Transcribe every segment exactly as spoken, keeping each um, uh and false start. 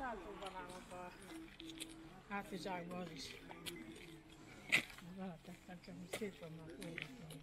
hátul van ám abban a hátizsákban az is. Beletettem, csak hogy szét vannak óvatlan.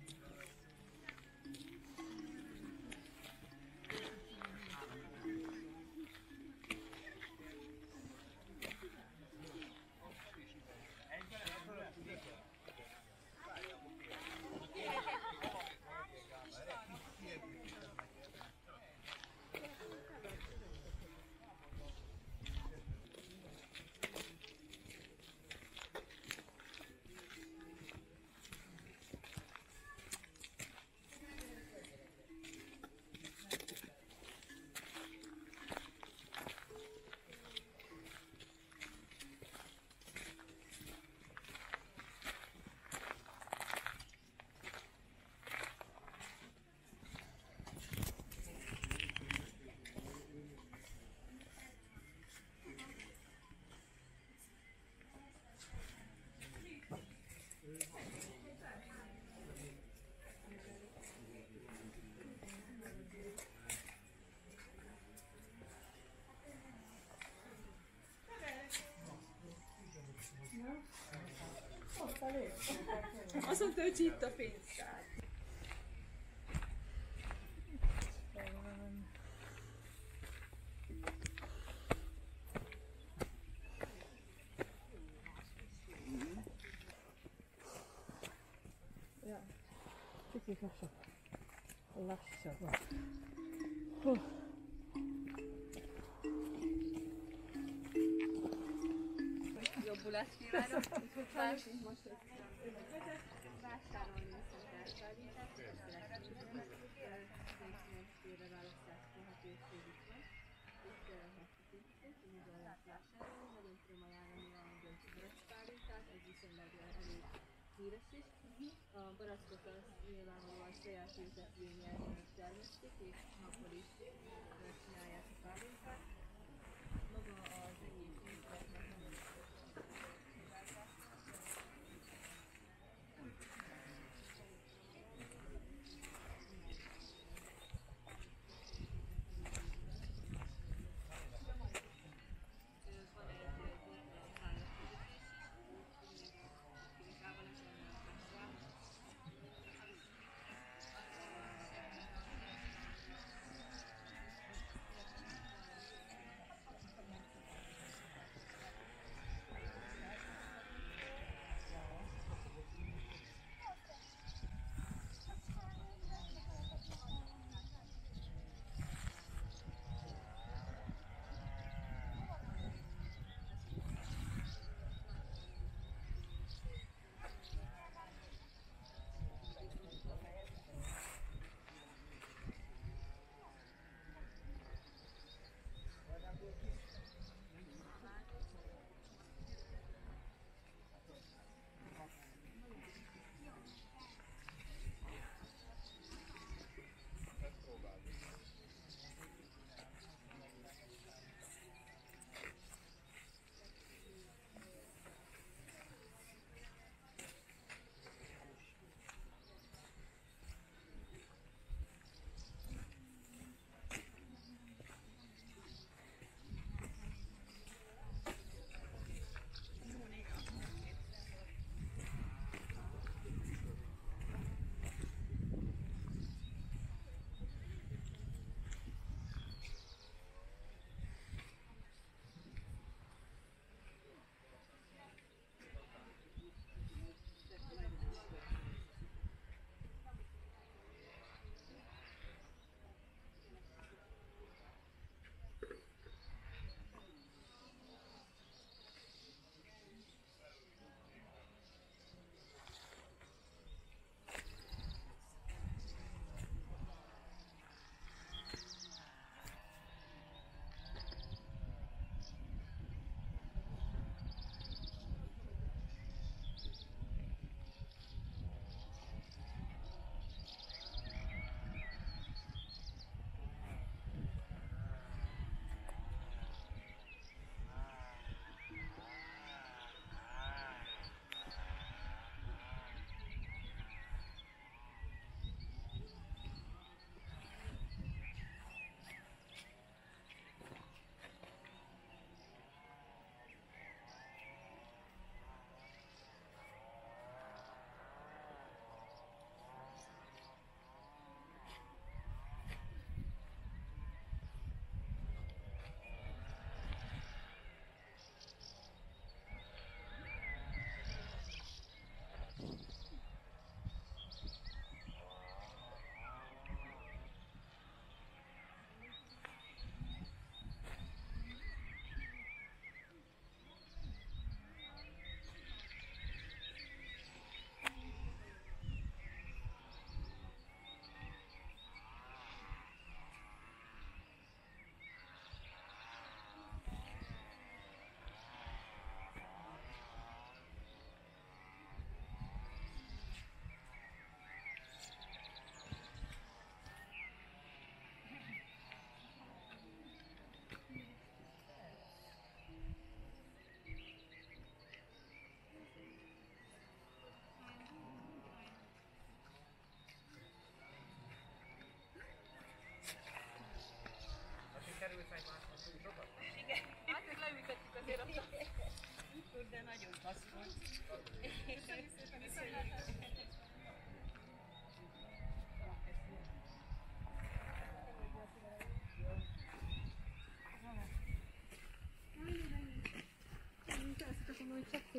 Azt mondta, hogy itt a pénztár. Ja, kicsit lassabb. Lassabban. Hú. Jobbulást kívánok, úgyhogy várjunk most vásárolni viszont elszállítást, ezt szeretném. tizenkilenc választási lehetőségük van. Itt elhagytuk itt, mivel lehet vásárolni, nagyon tudom ajánlani a döntőbörös pálinkát, ez viszonylag elég híres is. A barackot az nyilvánvalóan saját ültetvényen termesztik, és akkor is csinálják a pálinkát. Maga az egész üzletnek nagyon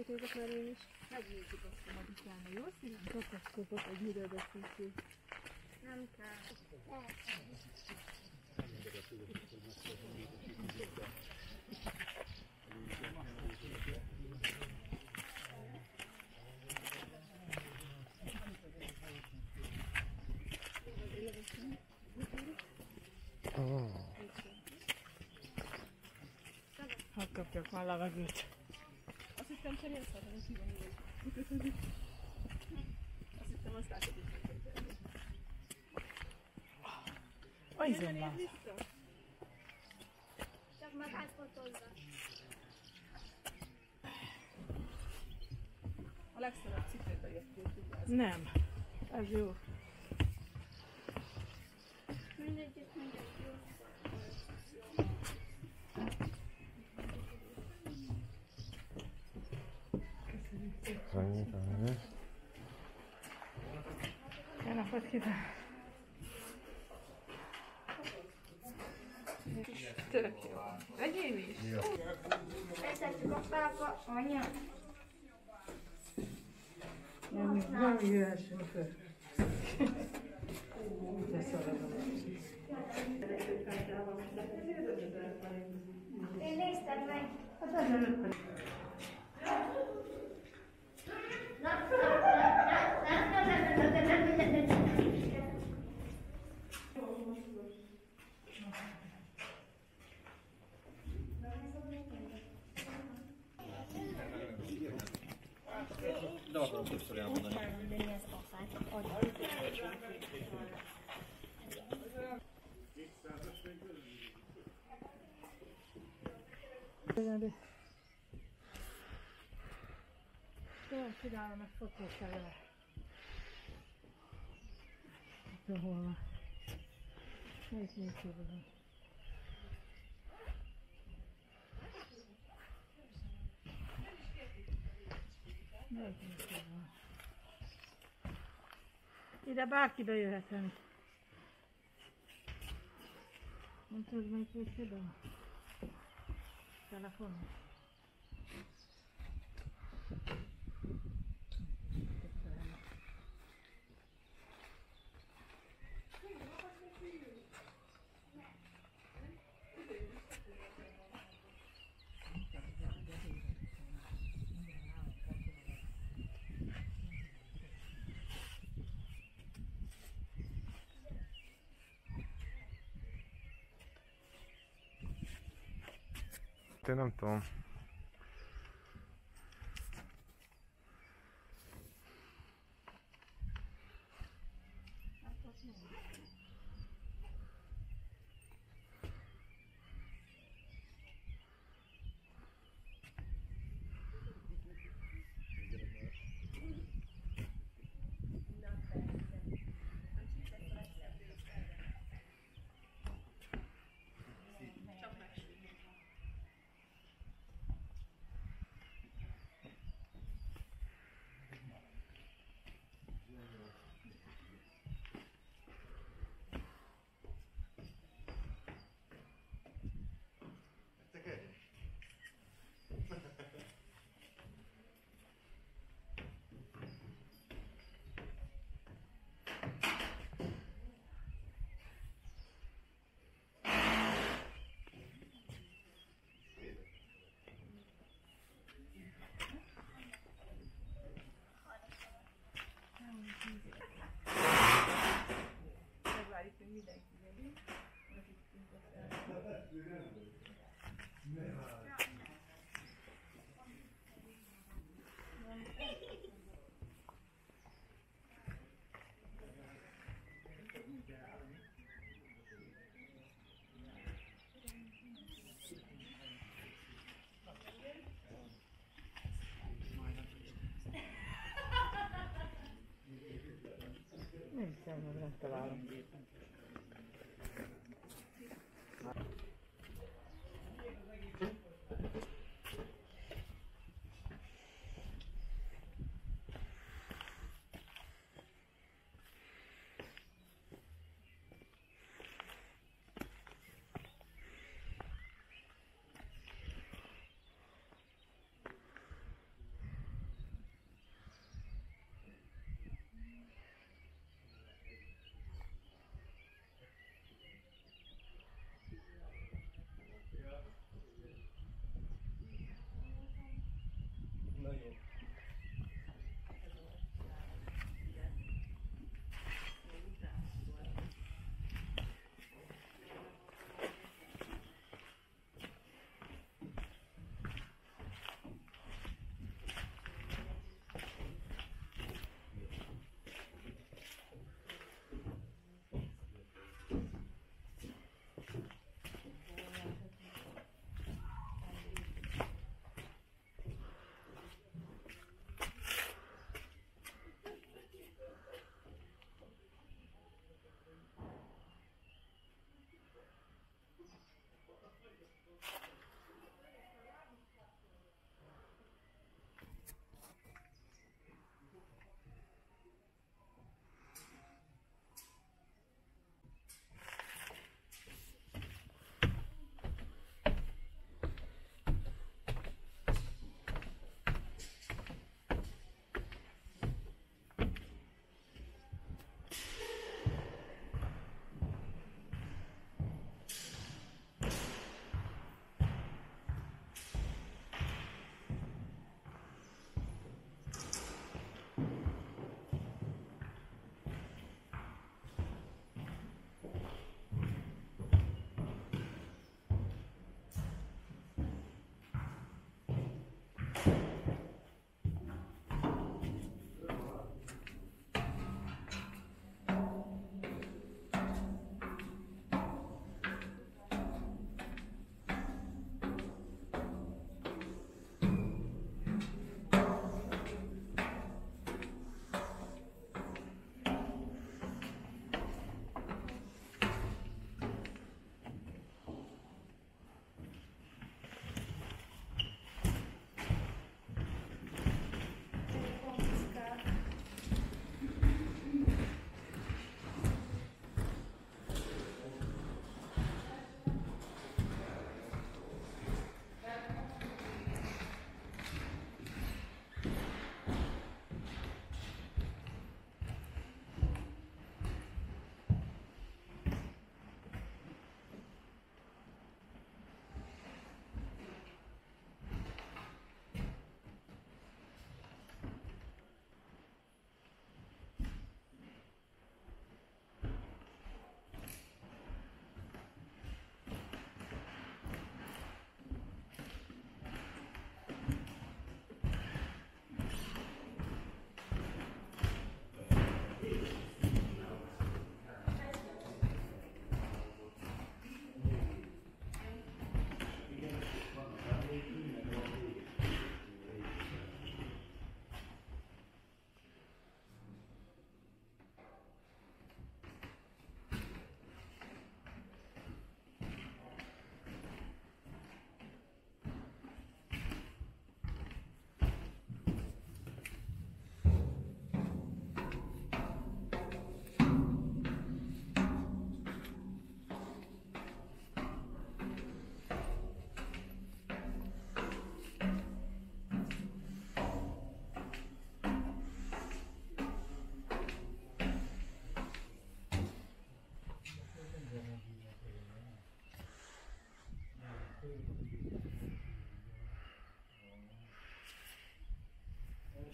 fotózok már én is. Megnézzük azt, hogy utána, jó? Szerintem kapaszkodok egy műrődöttítő. Nem kell. Hadd kapjak már levegőt. Azt hittem cserélsz, hanem is így van. Azt hittem, azt látod is megképzelni. A izom már. Csak magát fotózza. A legszarabb cipőbe jöttél, tudjátok. Nem. Ez jó. Mindegyik, mindegy jó. Jó napot kívánok! Tök jó. Egyéb is. Eszettük a pápa, anya. Nem, nem jöhessünk föl. De szaladom. Én néztem meg. Hát az előtt. De akarom többször elmondani. Tudom, csinálom egy fotót vele. Itt hol van? Melyik nézőben van? Melyik nézőben van? Ide bárki bejöhetne. Nem tudod, melyik nézőben van? Telefonon. Én nem tudom. Megvárjuk, hogy mindenki jön. Nem hiszem, hogy nem találom.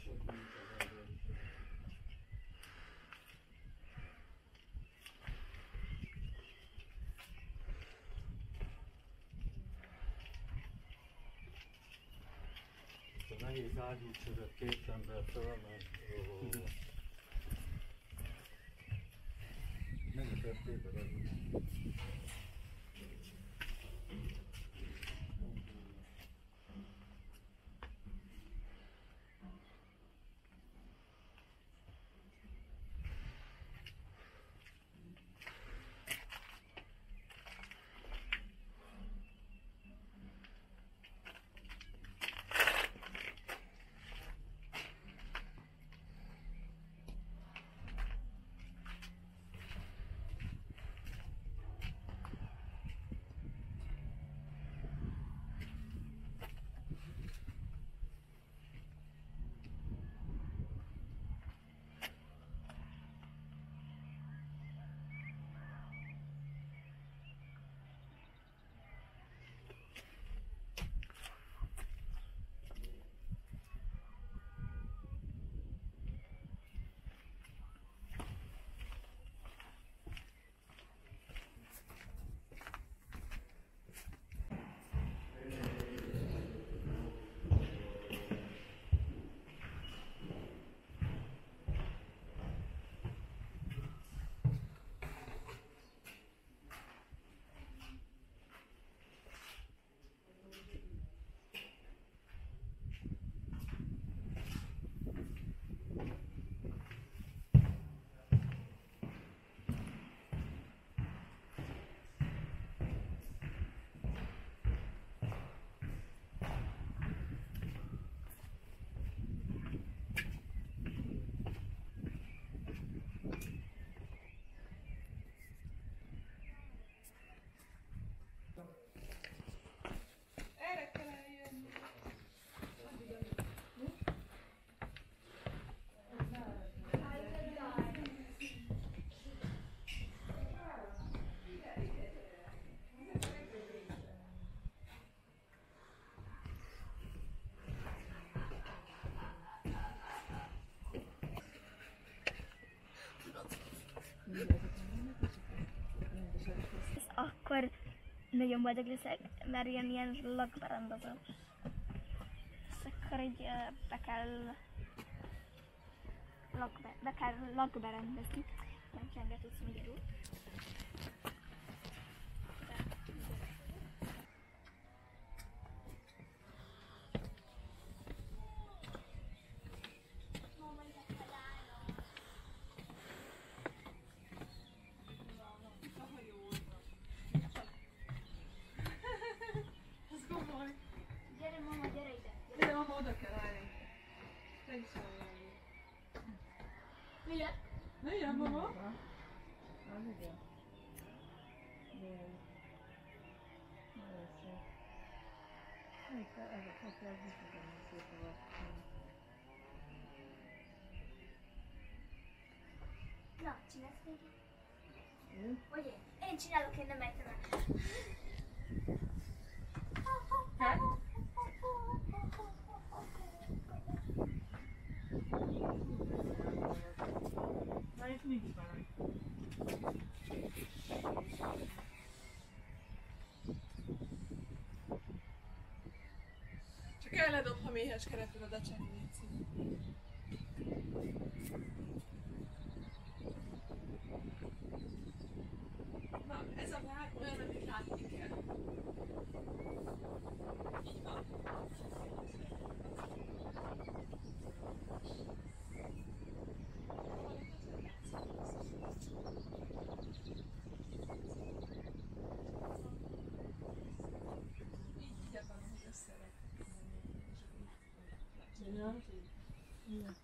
A nehéz ágyút csövök két ember fölment. Mennyi tettétek az? Akkor nagyon boldog leszek, mert ilyen, ilyen lakberendező. És akkor így uh, be kell lakbe, be kell lakberendezni. Nem csengetősz magyarul. Gyere mama, gyere ide! De mama, oda kell állni. Te is állni. Milyen? Ne jön, mama? Na, csinálsz még? Vagy én? Én csinálok, én nem ejtem el. Na, itt nincs valami. Csak elledob, ha méhes keretül oda cserélni. Na, ez a vár olyan, amit látni kell. Így van. Így ebben, hogy összerakjuk. Ja. Ja.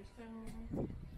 Isten